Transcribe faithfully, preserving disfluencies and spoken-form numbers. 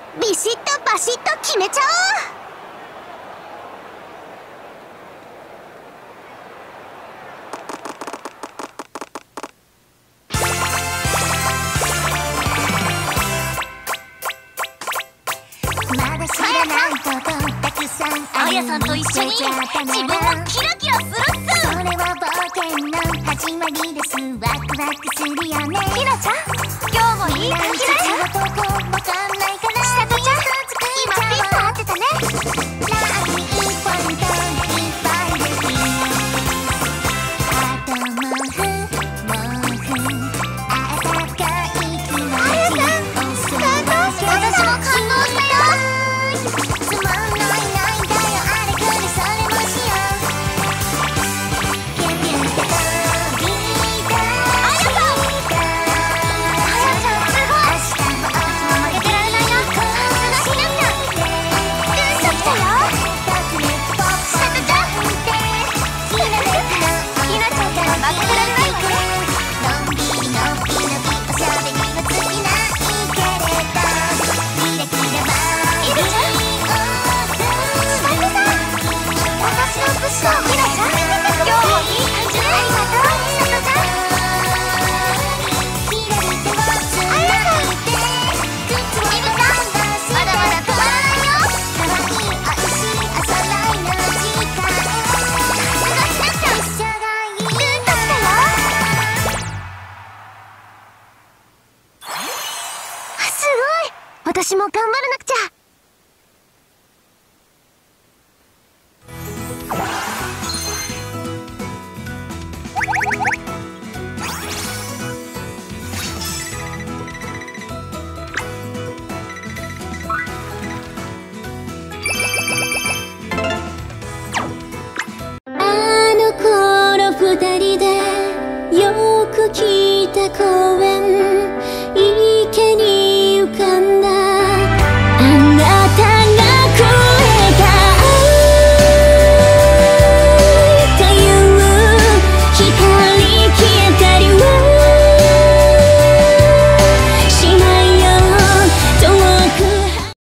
ビシッとバシッと決めちゃまだ知らないことたくさんある。あやさんと一緒に自分もキラキラするっす。それは冒険の始まりです。ワクワクするよね。ひなちゃん、今日もいい感じだよ。どこわかんないから。ちさとちゃん、今ピッと合ってたね。ラッキーポイントいっぱいです。あともうふもうふあったかい気持ち。あやさん、感動した。私も感動したよ。つまんないないだよ、あれこれそれもしよう。キュンキュンって飛び出した。あやさん、あやちゃんすごい。明日も負けてられないよ。さすがひなちゃん。グッときたよ。ときめきポッポちさとちゃんってひらめきのひなちゃんから負けてられないわね。のんびりのんびりのびおしゃべりは尽きないけれど、キラキラバービー私のプッシュをひなちゃん、今日もいい感じね。ありがとう、ひさとちゃん。左手をつないで靴を脱がしてまだまだ止まらないよ。かわいいおいしいお揃いの時間。さすがひなちゃん、一緒がいい。ルンときたよ。 う。すごい。私も頑張らなくちゃ。